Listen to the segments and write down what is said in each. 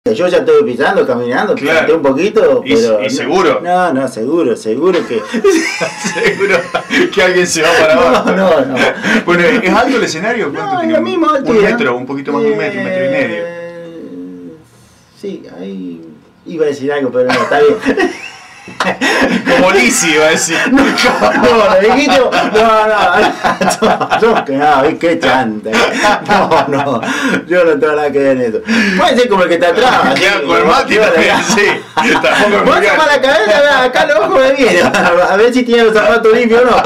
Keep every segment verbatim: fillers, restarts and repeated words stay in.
Yo ya estoy pisando, caminando, claro. un poquito, ¿Y, pero... ¿Y seguro? No, no, seguro, seguro que... seguro que alguien se va para abajo. No, no, no. Bueno, ¿es alto el escenario? ¿Cuánto no, tiene? Lo mismo alto, un ya. metro, un poquito más de un metro, un metro y medio. Eh, sí, ahí... Iba a decir algo, pero no, está bien. Como Lizzy iba a decir. No, no, lo dijiste. No, no, no, que no, qué chanta. No, no, yo no tengo nada que ver en eso. Puede ser como el que está atrás. Ya, con el Mati también, sí. Tampoco vos para la cabeza, acá los ojos me vienen. A ver si tiene los zapatos limpios o no.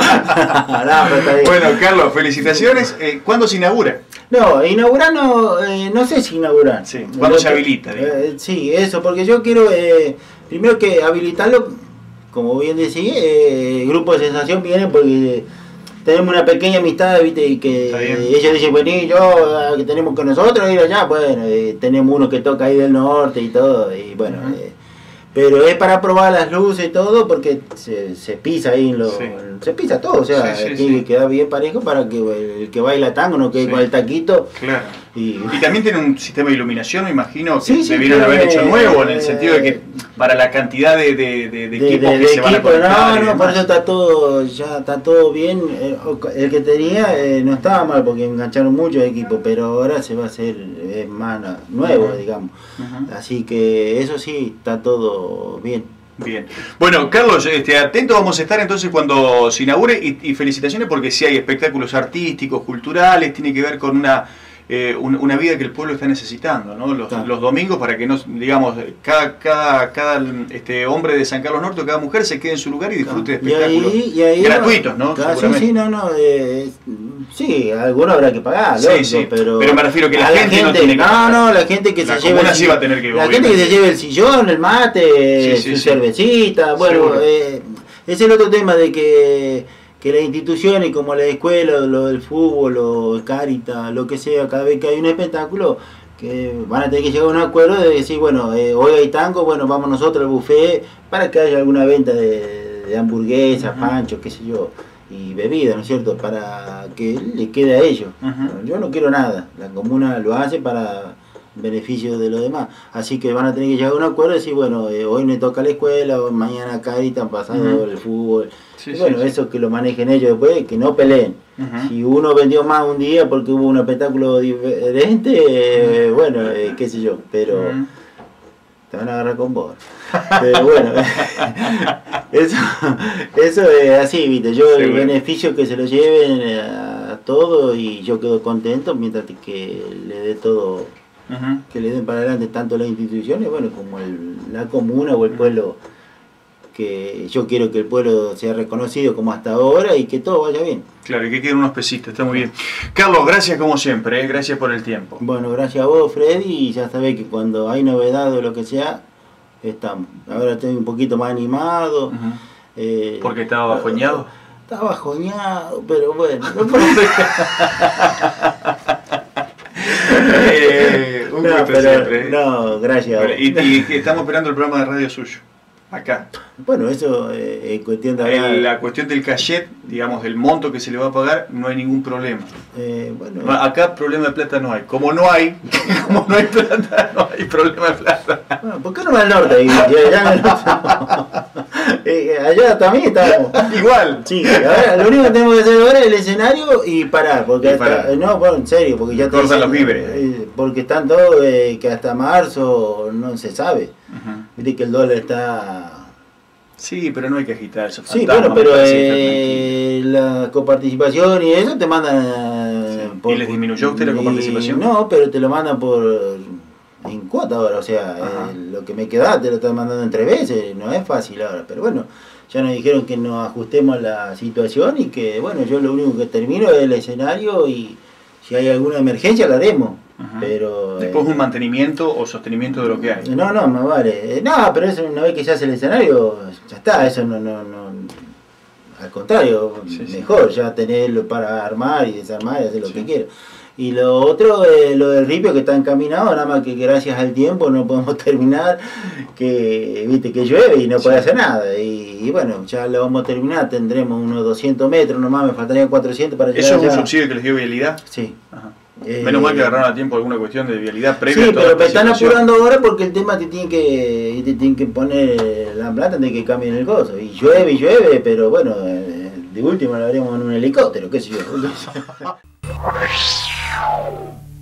No, pero está bien. Bueno, Carlos, felicitaciones. Eh, ¿Cuándo se inaugura? No, inaugurar no, eh, no sé si inaugurar. Sí, ¿cuándo se habilita? Eh, sí, eso, porque yo quiero, eh, primero que habilitarlo, como bien decía, eh, el grupo de sensación viene porque tenemos una pequeña amistad, viste, y que ellos dicen, vení, yo, que tenemos con nosotros, ir allá, bueno, eh, tenemos uno que toca ahí del norte y todo, y bueno, uh-huh. eh, pero es para probar las luces y todo, porque se, se pisa ahí, en lo, sí. se pisa todo, o sea, sí, sí, tiene sí. que quedar bien parejo para que el que baila tango no quede sí. con el taquito. Claro. Y, y también tiene un sistema de iluminación, me imagino, que sí, sí, debieron que, haber hecho nuevo, en el sentido de que para la cantidad de, de, de, de equipos de, de, que de se equipo, van a conectar. No, no, por eso está todo, ya está todo bien. El que tenía eh, no estaba mal porque engancharon muchos equipos, pero ahora se va a hacer es más nuevo, uh-huh. digamos. Uh-huh. Así que eso sí, está todo bien. Bien. Bueno, Carlos, este, atentos vamos a estar entonces cuando se inaugure y, y felicitaciones porque sí hay espectáculos artísticos, culturales, tiene que ver con una... Eh, una vida que el pueblo está necesitando, ¿no? Los, claro. los domingos para que no, digamos, cada, cada, cada este, hombre de San Carlos Norte, cada mujer se quede en su lugar y disfrute claro. de espectáculos y ahí, y ahí gratuitos, ¿no? Claro, sí, sí, no, no, eh, sí, alguno habrá que pagar, sí, lógico, sí. pero... Pero me refiero que la, la gente, gente no tiene que pagar. No, no, la gente que la se lleve el, sí va a tener que, la gente que se lleve el sillón, el mate, sí, sí, su sí. cervecita, bueno, eh, ese es el otro tema de que... que las instituciones como la escuela, lo del fútbol, o Cáritas, lo que sea, cada vez que hay un espectáculo, que van a tener que llegar a un acuerdo de decir, bueno, eh, hoy hay tango, bueno, vamos nosotros al buffet para que haya alguna venta de, de hamburguesas, uh-huh. panchos, qué sé yo, y bebidas, ¿no es cierto?, para que le quede a ellos. Uh-huh. Bueno, yo no quiero nada, la comuna lo hace para beneficio de los demás, así que van a tener que llegar a un acuerdo y decir, bueno, eh, hoy me toca la escuela, hoy mañana Cáritas, pasado uh-huh. el fútbol. Sí, y bueno, sí, eso sí. que lo manejen ellos después, que no peleen. Uh-huh. Si uno vendió más un día porque hubo un espectáculo diferente, eh, uh-huh. bueno, eh, qué sé yo, pero uh-huh. te van a agarrar con vos. Pero bueno, eso, eso es así, viste, yo sí, el bueno. beneficio que se lo lleven a todo y yo quedo contento mientras que le dé todo, uh-huh. que le den para adelante tanto las instituciones, bueno, como el, la comuna o el pueblo. Que yo quiero que el pueblo sea reconocido como hasta ahora y que todo vaya bien. Claro, y que queden unos pesitos, está muy bien. Carlos, gracias como siempre, ¿eh? Gracias por el tiempo. Bueno, gracias a vos, Freddy, y ya sabés que cuando hay novedad o lo que sea, estamos. Ahora estoy un poquito más animado. Uh-huh. eh, ¿Porque estaba bajoñado? Estaba bajoñado, pero bueno. eh, un no, gusto pero, siempre. ¿eh? No, gracias. Bueno, y, y, y estamos esperando el programa de radio suyo. Acá. Bueno, eso eh, en cuestión de hablar... La cuestión del cachet, digamos, del monto que se le va a pagar, no hay ningún problema. Eh, bueno, acá problema de plata no hay. Como no hay, como no hay plata, no hay problema de plata. Bueno, ¿por qué no va al norte? Y allá, en el norte. eh, allá también estamos. Igual. Sí, ahora, lo único que tenemos que hacer ahora es el escenario y parar. Porque y hasta, parar. No, bueno, en serio, porque ya cortan los víveres. Eh, porque están todos eh, que hasta marzo no se sabe. Uh-huh. Viste que el dólar está... Sí, pero no hay que agitar eso. Sí, bueno, pero eh, la coparticipación y eso te mandan... Sí. Por, ¿Y les disminuyó usted la coparticipación? No, pero te lo mandan por en cuota ahora, o sea, eh, lo que me queda te lo están mandando en tres veces, no es fácil ahora, pero bueno, ya nos dijeron que nos ajustemos a la situación y que, bueno, yo lo único que termino es el escenario y si hay alguna emergencia la haremos. Uh-huh. Pero después eh, un mantenimiento o sostenimiento de lo que hay. No, no, más vale. No, pero eso una vez que se hace el escenario, ya está, eso no, no, no. Al contrario, sí, mejor sí. ya tenerlo para armar y desarmar y hacer lo sí. que quiera. Y lo otro, eh, lo del ripio que está encaminado, nada más que gracias al tiempo no podemos terminar, que viste que llueve y no sí. puede hacer nada. Y, y bueno, ya lo vamos a terminar, tendremos unos doscientos metros nomás, me faltarían cuatrocientos para llegar. ¿Eso es un allá. subsidio que les dio Vialidad? Sí. Ajá. Eh, Menos mal que agarraron a tiempo alguna cuestión de vialidad previa. Sí, pero me están apurando ahora porque el tema te tiene que te tienen que poner la plata antes de que cambien el coso. Y llueve y llueve, pero bueno, de último lo haremos en un helicóptero, qué sé yo.